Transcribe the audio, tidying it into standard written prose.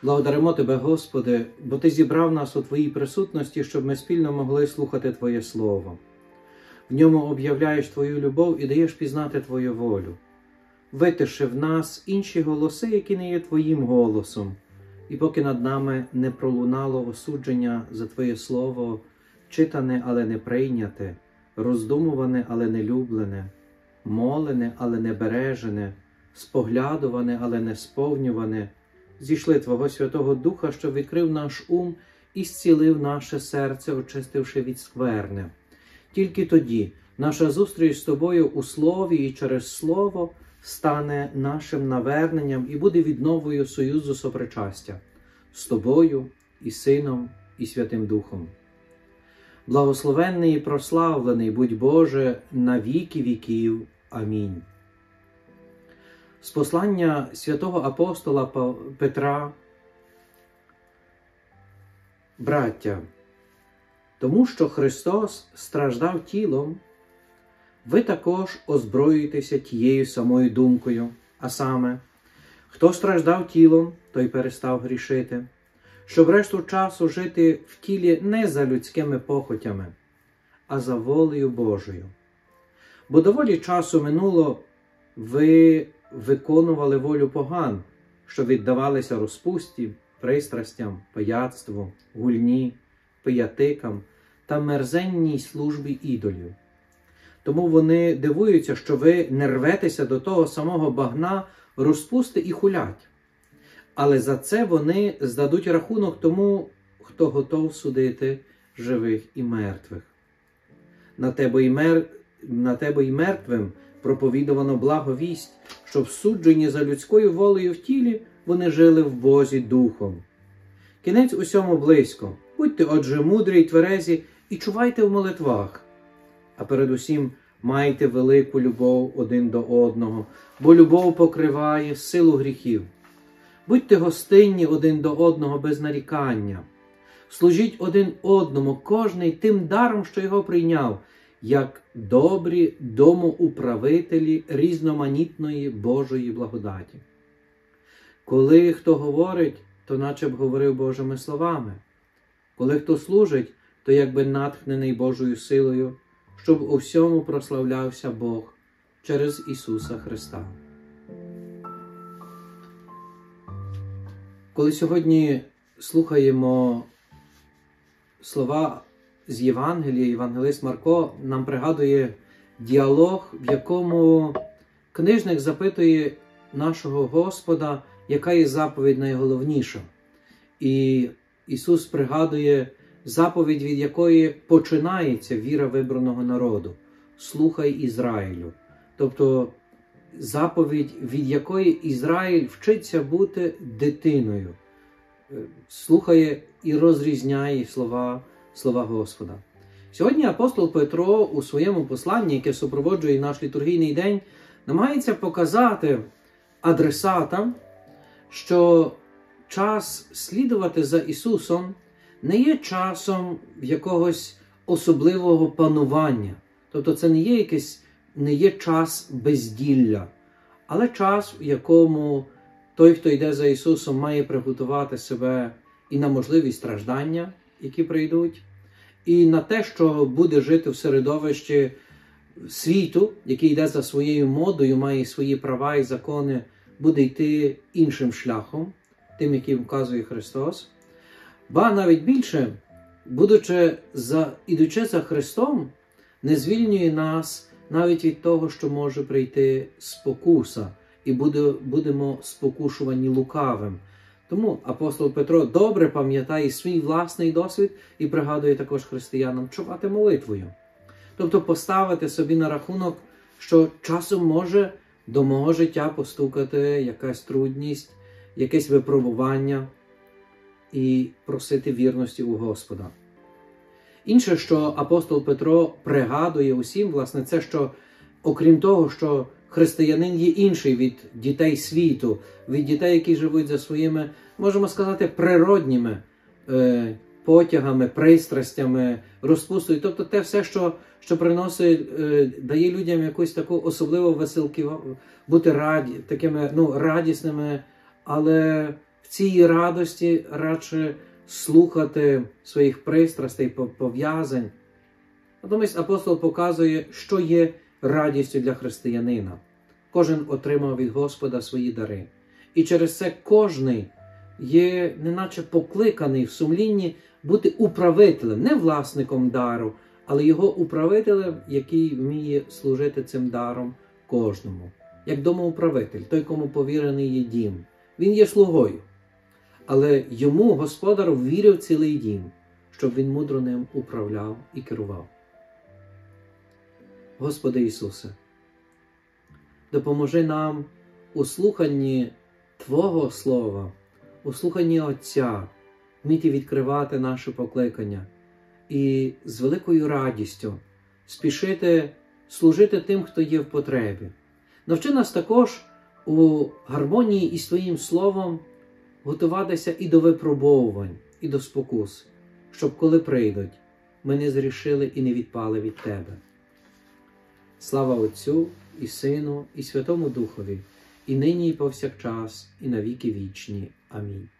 Благодаримо Тебе, Господи, бо Ти зібрав нас у Твоїй присутності, щоб ми спільно могли слухати Твоє Слово. В ньому об'являєш Твою любов і даєш пізнати Твою волю. Витиши в нас інші голоси, які не є Твоїм голосом, і поки над нами не пролунало осудження за Твоє Слово, читане, але не прийняте, роздумуване, але не люблене, молене, але не бережене, споглядуване, але не сповнюване, зійшли Твого Святого Духа, що відкрив наш ум і зцілив наше серце, очистивши від скверни. Тільки тоді наша зустріч з Тобою у Слові і через Слово стане нашим наверненням і буде відновою союзу сопричастя з Тобою і Сином і Святим Духом. Благословенний і прославлений будь Боже на віки віків. Амінь. З послання святого апостола Петра. Браття, тому що Христос страждав тілом, ви також озброюєтеся тією самою думкою, а саме, хто страждав тілом, той перестав грішити, щоб решту часу жити в тілі не за людськими похотями, а за волею Божою. Бо доволі часу минуло, ви виконували волю поган, що віддавалися розпусті, пристрастям, пияцтву, гульні, пиятикам та мерзенній службі ідолів. Тому вони дивуються, що ви не рветеся до того самого багна розпусти і хулять. Але за це вони здадуть рахунок тому, хто готов судити живих і мертвих. На тебе й мертвим проповідувано благовість, що в судженні за людською волею в тілі вони жили в Бозі Духом. Кінець усьому близько. Будьте, отже, мудрі й тверезі і чувайте в молитвах. А передусім майте велику любов один до одного, бо любов покриває силу гріхів. Будьте гостинні один до одного без нарікання. Служіть один одному, кожний тим даром, що його прийняв, як добрі домоуправителі різноманітної Божої благодаті. Коли хто говорить, то наче б говорив Божими словами. Коли хто служить, то якби натхнений Божою силою, щоб у всьому прославлявся Бог через Ісуса Христа. Коли сьогодні слухаємо слова з Євангелія, євангелист Марко нам пригадує діалог, в якому книжник запитує нашого Господа, яка є заповідь найголовніша. І Ісус пригадує заповідь, від якої починається віра вибраного народу. Слухай Ізраїлю. Тобто заповідь, від якої Ізраїль вчиться бути дитиною. Слухає і розрізняє слова Господа. Сьогодні апостол Петро у своєму посланні, яке супроводжує наш літургійний день, намагається показати адресатам, що час слідувати за Ісусом не є часом якогось особливого панування. Тобто це не є час безділля, але час, в якому той, хто йде за Ісусом, має приготувати себе і на можливість страждання, які прийдуть, і на те, що буде жити в середовищі світу, який йде за своєю модою, має свої права і закони, буде йти іншим шляхом, тим, яким вказує Христос. Ба навіть більше, ідучи за Христом, не звільнює нас навіть від того, що може прийти спокуса, і будемо спокушувані лукавим. Тому апостол Петро добре пам'ятає свій власний досвід і пригадує також християнам чувати молитвою. Тобто поставити собі на рахунок, що часом може до мого життя постукати якась трудність, якесь випробування і просити вірності у Господа. Інше, що апостол Петро пригадує усім, власне, це, що окрім того, що християнин є інший від дітей світу, від дітей, які живуть за своїми, можемо сказати, природніми потягами, пристрастями, розпустою. Тобто те все, що приносить, дає людям якусь таку особливу веселку, бути такими радісними, але в цій радості радше слухати своїх пристрастей, пов'язань. Натомість апостол показує, що є радістю для християнина. Кожен отримав від Господа свої дари. І через це кожний є неначе покликаний в сумлінні бути управителем, не власником дару, але його управителем, який вміє служити цим даром кожному. Як домоуправитель, той, кому повірений є дім. Він є слугою. Але йому Господар ввірив цілий дім, щоб він мудро ним управляв і керував. Господи Ісусе, допоможи нам у слуханні Твого Слова, у слуханні Отця, вміти відкривати наше покликання і з великою радістю спішити служити тим, хто є в потребі. Навчи нас також у гармонії із Твоїм Словом готуватися і до випробовувань, і до спокус, щоб коли прийдуть, ми не зрішили і не відпали від Тебе. Слава Отцю і Сину, і Святому Духові, і нині, і повсякчас, і на віки вічні. Амінь.